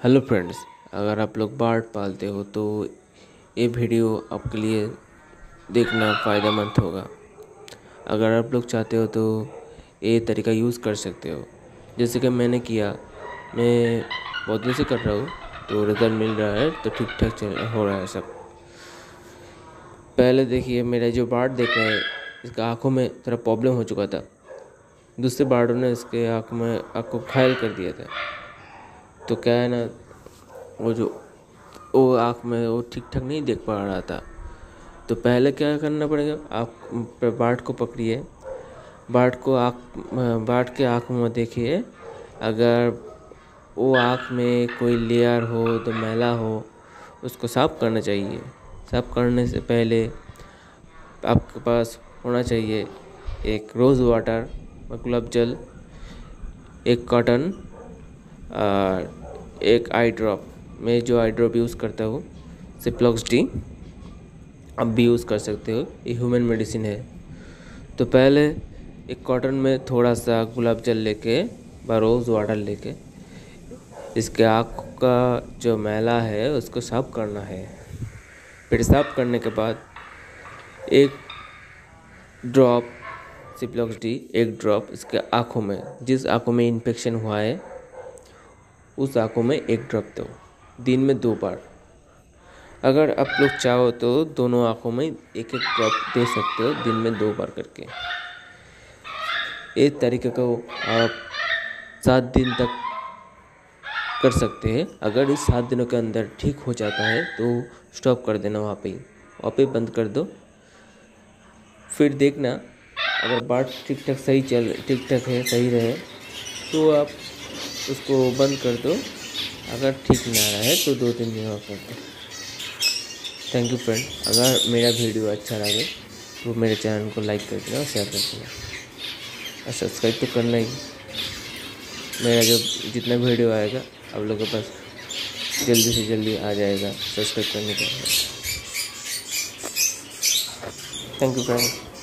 Hello friends, अगर आप लोग बार्ड पालते हो तो ये वीडियो आपके लिए देखना फ़ायदेमंद होगा। अगर आप लोग चाहते हो तो ये तरीका यूज़ कर सकते हो, जैसे कि मैंने किया। मैं बहुत दिन से कर रहा हूँ तो रिज़ल्ट मिल रहा है, तो ठीक ठाक चल हो रहा है सब। पहले देखिए, मेरा जो बार्ड देख रहे हैं, इसका आँखों में थोड़ा प्रॉब्लम हो चुका था। दूसरे बार्डों ने इसके आँख को घायल कर दिया था। तो क्या है ना, वो आँख में वो ठीक ठाक नहीं देख पा रहा था। तो पहले क्या करना पड़ेगा, आप बार्ड को पकड़िए, बार्ड के आँख में देखिए। अगर वो आँख में कोई लेयर हो तो मैला हो, उसको साफ़ करना चाहिए। साफ़ करने से पहले आपके पास होना चाहिए एक रोज़ वाटर, गुलाब जल, एक कॉटन और एक आई ड्रॉप। मैं जो आई ड्रॉप यूज़ करता हूँ सिप्लॉक्स डी, आप भी यूज़ कर सकते हो, ये ह्यूमन मेडिसिन है। तो पहले एक कॉटन में थोड़ा सा गुलाब जल लेके व रोज़ वाटर लेके इसके आँख का जो मैला है उसको साफ़ करना है। फिर साफ़ करने के बाद एक ड्रॉप सिप्लॉक्स डी, एक ड्रॉप इसके आँखों में, जिस आँखों में इन्फेक्शन हुआ है उस आँखों में एक ड्रॉप दो, दिन में 2 बार। अगर आप लोग चाहो तो दोनों आँखों में एक एक ड्रॉप दे सकते हो, दिन में 2 बार करके। इस तरीके को आप 7 दिन तक कर सकते हैं। अगर इस 7 दिनों के अंदर ठीक हो जाता है तो स्टॉप कर देना, वहाँ पे बंद कर दो। फिर देखना, अगर बात ठीक ठाक है, सही रहे तो आप उसको बंद कर दो। अगर ठीक ना रहे तो 2-3 दिन और कर दो। Thank you friend. अगर मेरा वीडियो अच्छा लगे तो मेरे चैनल को लाइक कर देना और शेयर कर देना और सब्सक्राइब तो करना ही। मेरा जो जितना वीडियो आएगा आप लोगों के पास जल्दी से जल्दी आ जाएगा सब्सक्राइब करने के बाद। Thank you friend.